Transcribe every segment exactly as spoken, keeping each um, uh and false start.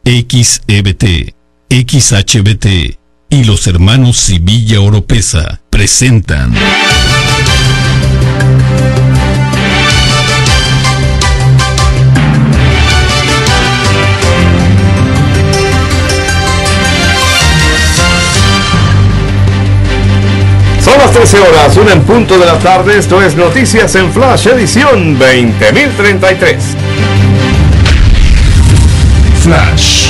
X E B T, X H B T y los hermanos Civilla Oropesa presentan Son las trece horas, una en punto de la tarde. Esto es Noticias en Flash, edición veinte mil treinta y tres. Flash.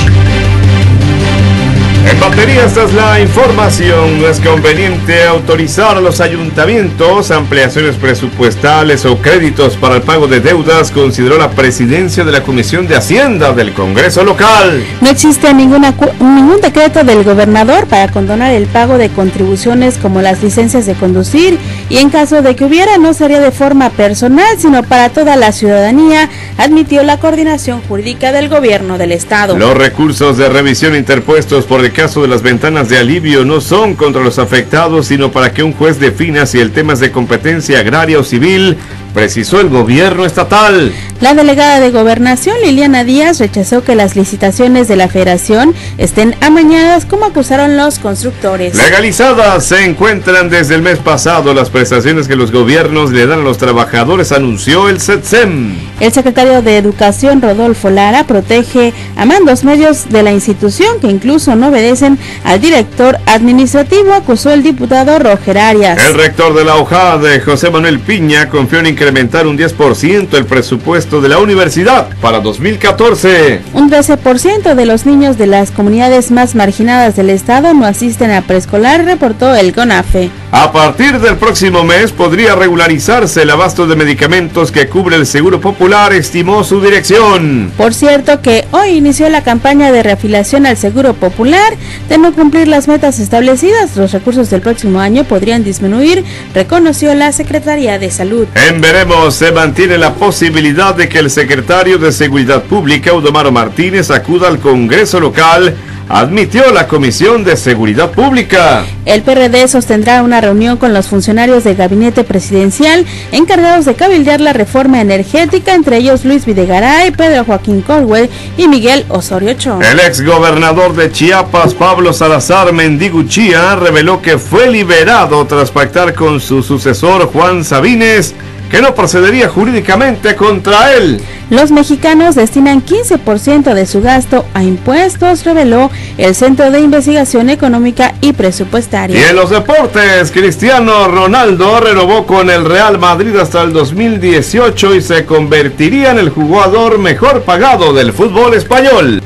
En batería, esta es la información. No es conveniente autorizar a los ayuntamientos ampliaciones presupuestales o créditos para el pago de deudas, consideró la presidencia de la Comisión de Hacienda del Congreso local. No existe ninguna, ningún decreto del gobernador para condonar el pago de contribuciones como las licencias de conducir, y en caso de que hubiera no sería de forma personal, sino para toda la ciudadanía, admitió la coordinación jurídica del gobierno del estado. Los recursos de revisión interpuestos por el caso de las ventanas de alivio no son contra los afectados, sino para que un juez defina si el tema es de competencia agraria o civil, precisó el gobierno estatal. La delegada de Gobernación, Liliana Díaz, rechazó que las licitaciones de la Federación estén amañadas, como acusaron los constructores. Legalizadas se encuentran desde el mes pasado las prestaciones que los gobiernos le dan a los trabajadores, anunció el CETSEM. El secretario de Educación, Rodolfo Lara, protege a mandos medios de la institución que incluso no obedecen al director administrativo, acusó el diputado Roger Arias. El rector de la O J A D, José Manuel Piña, confió en incrementar un diez por ciento el presupuesto de la universidad para dos mil catorce. Un trece por ciento de los niños de las comunidades más marginadas del estado no asisten a preescolar, reportó el CONAFE. A partir del próximo mes podría regularizarse el abasto de medicamentos que cubre el Seguro Popular, estimó su dirección. Por cierto que hoy inició la campaña de reafiliación al Seguro Popular. De no cumplir las metas establecidas, los recursos del próximo año podrían disminuir, reconoció la Secretaría de Salud. En veremos se mantiene la posibilidad de que el secretario de Seguridad Pública, Audomaro Martínez, acuda al Congreso local, admitió la Comisión de Seguridad Pública. El P R D sostendrá una reunión con los funcionarios del gabinete presidencial encargados de cabildear la reforma energética, entre ellos Luis Videgaray, Pedro Joaquín Colwell y Miguel Osorio Chong. El exgobernador de Chiapas, Pablo Salazar Mendiguchía, reveló que fue liberado tras pactar con su sucesor Juan Sabines, que no procedería jurídicamente contra él. Los mexicanos destinan quince por ciento de su gasto a impuestos, reveló el Centro de Investigación Económica y Presupuestaria. Y en los deportes, Cristiano Ronaldo renovó con el Real Madrid hasta el dos mil dieciocho y se convertiría en el jugador mejor pagado del fútbol español.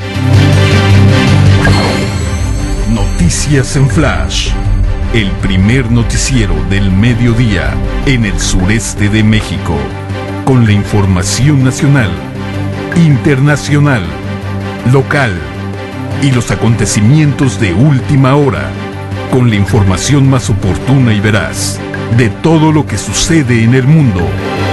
Noticias en Flash. El primer noticiero del mediodía en el sureste de México, con la información nacional, internacional, local y los acontecimientos de última hora, con la información más oportuna y veraz de todo lo que sucede en el mundo.